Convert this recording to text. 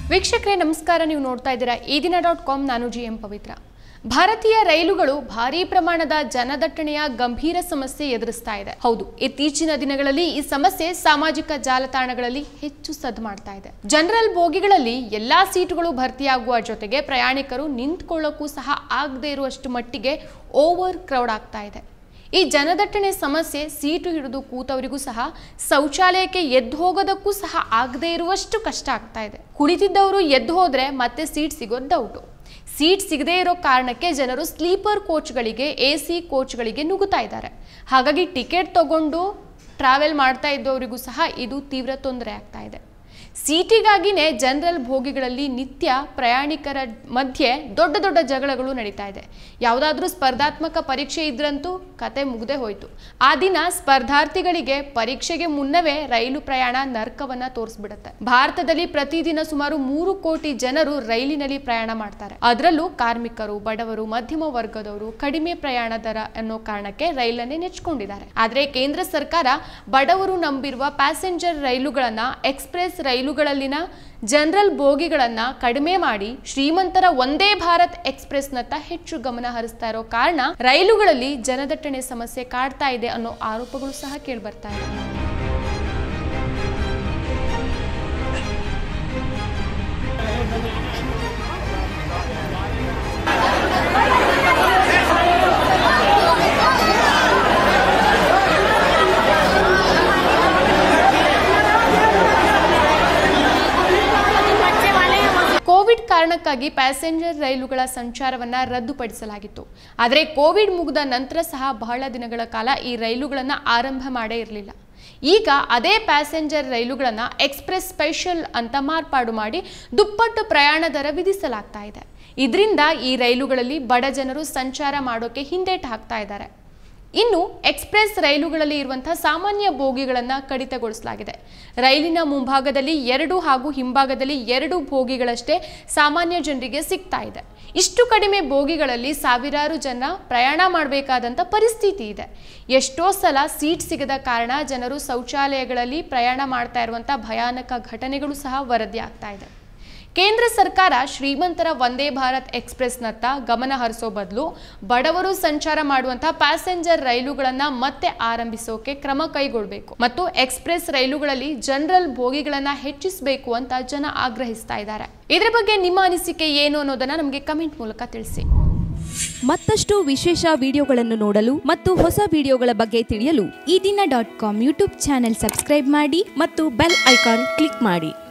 ವೀಕ್ಷಕರೇ ನಮಸ್ಕಾರ, ನೀವು ನೋಡ್ತಾ ಇದ್ದೀರಾ edina.com. ನಾನು GM ಪವಿತ್ರ. ಭಾರತೀಯ ರೈಲುಗಳು ಭಾರೀ ಪ್ರಮಾಣದ ಜನದಟ್ಟಣೆಯ ಗಂಭೀರ ಸಮಸ್ಯೆ ಎದುರಿಸ್ತಾ ಇದೆ. ಹೌದು, ಇತ್ತೀಚಿನ ದಿನಗಳಲ್ಲಿ ಈ ಸಮಸ್ಯೆ ಸಾಮಾಜಿಕ ಜಾಲತಾಣಗಳಲ್ಲಿ ಹೆಚ್ಚು ಸದ್ದು ಮಾಡ್ತಾ ಇದೆ. ಜನರಲ್ ಬೋಗಿಗಳಲ್ಲಿ ಎಲ್ಲಾ ಸೀಟುಗಳು ಭರ್ತಿಯಾಗುವ ಜೊತೆಗೆ ಪ್ರಯಾಣಿಕರು ನಿಂತ್ಕೊಳ್ಳೋಕ್ಕೂ ಸಹ ಆಗದೇ ಇರುವಷ್ಟು ಮಟ್ಟಿಗೆ ಓವರ್ ಕ್ರೌಡ್ ಆಗ್ತಾ ಇದೆ. ಈ ಜನದಟ್ಟಣೆ ಸಮಸ್ಯೆ ಸೀಟು ಹಿಡಿದು ಕೂತವರಿಗೂ ಸಹ ಶೌಚಾಲಯಕ್ಕೆ ಎದ್ದು ಹೋಗೋದಕ್ಕೂ ಸಹ ಆಗದೇ ಇರುವಷ್ಟು ಕಷ್ಟ ಆಗ್ತಾ ಇದೆ. ಕುಳಿತಿದ್ದವರು ಎದ್ದು ಹೋದ್ರೆ ಮತ್ತೆ ಸೀಟ್ ಸಿಗೋದು ಡೌಟು. ಸೀಟ್ ಸಿಗದೇ ಇರೋ ಕಾರಣಕ್ಕೆ ಜನರು ಸ್ಲೀಪರ್ ಕೋಚ್ಗಳಿಗೆ, AC ಕೋಚ್ಗಳಿಗೆ ನುಗ್ಗುತ್ತಾ ಇದ್ದಾರೆ. ಹಾಗಾಗಿ ಟಿಕೆಟ್ ತಗೊಂಡು ಟ್ರಾವೆಲ್ ಮಾಡ್ತಾ ಇದ್ದವರಿಗೂ ಸಹ ಇದು ತೀವ್ರ ತೊಂದರೆ ಆಗ್ತಾ ಇದೆ. ಸೀಟಿಗಾಗಿನೇ ಜನರಲ್ ಬೋಗಿಗಳಲ್ಲಿ ನಿತ್ಯ ಪ್ರಯಾಣಿಕರ ಮಧ್ಯೆ ದೊಡ್ಡ ದೊಡ್ಡ ಜಗಳಗಳು ನಡೀತಾ ಇದೆ. ಯಾವುದಾದ್ರೂ ಸ್ಪರ್ಧಾತ್ಮಕ ಪರೀಕ್ಷೆ ಇದ್ರಂತೂ ಕತೆ ಮುಗ್ದೇ ಹೋಯ್ತು. ಆ ದಿನ ಸ್ಪರ್ಧಾರ್ಥಿಗಳಿಗೆ ಪರೀಕ್ಷೆಗೆ ಮುನ್ನವೇ ರೈಲು ಪ್ರಯಾಣ ನರ್ಕವನ್ನ ತೋರಿಸ್ಬಿಡುತ್ತೆ. ಭಾರತದಲ್ಲಿ ಪ್ರತಿದಿನ ಸುಮಾರು 3 ಕೋಟಿ ಜನರು ರೈಲಿನಲ್ಲಿ ಪ್ರಯಾಣ ಮಾಡ್ತಾರೆ. ಅದರಲ್ಲೂ ಕಾರ್ಮಿಕರು, ಬಡವರು, ಮಧ್ಯಮ ವರ್ಗದವರು ಕಡಿಮೆ ಪ್ರಯಾಣ ದರ ಅನ್ನೋ ಕಾರಣಕ್ಕೆ ರೈಲನ್ನೇ ನೆಚ್ಕೊಂಡಿದ್ದಾರೆ. ಆದ್ರೆ ಕೇಂದ್ರ ಸರ್ಕಾರ ಬಡವರು ನಂಬಿರುವ ಪ್ಯಾಸೆಂಜರ್ ರೈಲುಗಳನ್ನ, ಎಕ್ಸ್ಪ್ರೆಸ್ ರೈಲುಗಳಲ್ಲಿನ ಜನರಲ್ ಬೋಗಿಗಳನ್ನ ಕಡಿಮೆ ಮಾಡಿ ಶ್ರೀಮಂತರ ವಂದೇ ಭಾರತ್ ಎಕ್ಸ್ಪ್ರೆಸ್ನತ್ತ ಹೆಚ್ಚು ಗಮನ ಹರಿಸ್ತಾ ಇರೋ ಕಾರಣ ರೈಲುಗಳಲ್ಲಿ ಜನದಟ್ಟಣೆ ಸಮಸ್ಯೆ ಕಾಡ್ತಾ ಇದೆ ಅನ್ನೋ ಆರೋಪಗಳು ಸಹ ಕೇಳಿಬರ್ತಾ ಇದೆ. ಕೋವಿಡ್ ಕಾರಣಕ್ಕಾಗಿ ಪ್ಯಾಸೆಂಜರ್ ರೈಲುಗಳ ಸಂಚಾರವನ್ನ ರದ್ದುಪಡಿಸಲಾಗಿತ್ತು. ಆದರೆ ಕೋವಿಡ್ ಮುಗಿದ ನಂತರ ಸಹ ಬಹಳ ದಿನಗಳ ಕಾಲ ಈ ರೈಲುಗಳನ್ನು ಆರಂಭ ಮಾಡೇ ಇರಲಿಲ್ಲ. ಈಗ ಅದೇ ಪ್ಯಾಸೆಂಜರ್ ರೈಲುಗಳನ್ನು ಎಕ್ಸ್ಪ್ರೆಸ್ ಸ್ಪೆಷಲ್ ಅಂತ ಮಾರ್ಪಾಡು ಮಾಡಿ ದುಪ್ಪಟ್ಟು ಪ್ರಯಾಣ ದರ ವಿಧಿಸಲಾಗ್ತಾ ಇದೆ. ಇದರಿಂದ ಈ ರೈಲುಗಳಲ್ಲಿ ಬಡ ಜನರು ಸಂಚಾರ ಮಾಡೋಕೆ ಹಿಂದೇಟು ಹಾಕ್ತಾ ಇದ್ದಾರೆ. ಇನ್ನು ಎಕ್ಸ್ಪ್ರೆಸ್ ರೈಲುಗಳಲ್ಲಿ ಇರುವಂತಹ ಸಾಮಾನ್ಯ ಬೋಗಿಗಳನ್ನು ಕಡಿತಗೊಳಿಸಲಾಗಿದೆ. ರೈಲಿನ ಮುಂಭಾಗದಲ್ಲಿ 2 ಹಾಗೂ ಹಿಂಭಾಗದಲ್ಲಿ 2 ಬೋಗಿಗಳಷ್ಟೇ ಸಾಮಾನ್ಯ ಜನರಿಗೆ ಸಿಗ್ತಾ ಇದೆ. ಇಷ್ಟು ಕಡಿಮೆ ಬೋಗಿಗಳಲ್ಲಿ ಸಾವಿರಾರು ಜನ ಪ್ರಯಾಣ ಮಾಡಬೇಕಾದಂಥ ಪರಿಸ್ಥಿತಿ ಇದೆ. ಎಷ್ಟೋ ಸಲ ಸೀಟ್ ಸಿಗದ ಕಾರಣ ಜನರು ಶೌಚಾಲಯಗಳಲ್ಲಿ ಪ್ರಯಾಣ ಮಾಡ್ತಾ ಇರುವಂಥ ಭಯಾನಕ ಘಟನೆಗಳು ಸಹ ವರದಿ ಆಗ್ತಾ ಇದೆ. ಕೇಂದ್ರ ಸರ್ಕಾರ ಶ್ರೀಮಂತರ ವಂದೇ ಭಾರತ್ ಎಕ್ಸ್ಪ್ರೆಸ್ನತ್ತ ಗಮನ ಹರಿಸೋ ಬದಲು ಬಡವರು ಸಂಚಾರ ಮಾಡುವಂತಹ ಪ್ಯಾಸೆಂಜರ್ ರೈಲುಗಳನ್ನು ಮತ್ತೆ ಆರಂಭಿಸೋಕೆ ಕ್ರಮ ಕೈಗೊಳ್ಳಬೇಕು ಮತ್ತು ಎಕ್ಸ್ಪ್ರೆಸ್ ರೈಲುಗಳಲ್ಲಿ ಜನರಲ್ ಬೋಗಿಗಳನ್ನು ಹೆಚ್ಚಿಸಬೇಕು ಅಂತ ಜನ ಆಗ್ರಹಿಸ್ತಾ ಇದ್ದಾರೆ. ಇದರ ಬಗ್ಗೆ ನಿಮ್ಮ ಅನಿಸಿಕೆ ಏನು ಅನ್ನೋದನ್ನ ನಮಗೆ ಕಮೆಂಟ್ ಮೂಲಕ ತಿಳಿಸಿ. ಮತ್ತಷ್ಟು ವಿಶೇಷ ವಿಡಿಯೋಗಳನ್ನು ನೋಡಲು ಮತ್ತು ಹೊಸ ವಿಡಿಯೋಗಳ ಬಗ್ಗೆ ತಿಳಿಯಲು edina.com ಯೂಟ್ಯೂಬ್ ಚಾನೆಲ್ ಸಬ್ಸ್ಕ್ರೈಬ್ ಮಾಡಿ ಮತ್ತು ಬೆಲ್ ಐಕಾನ್ ಕ್ಲಿಕ್ ಮಾಡಿ.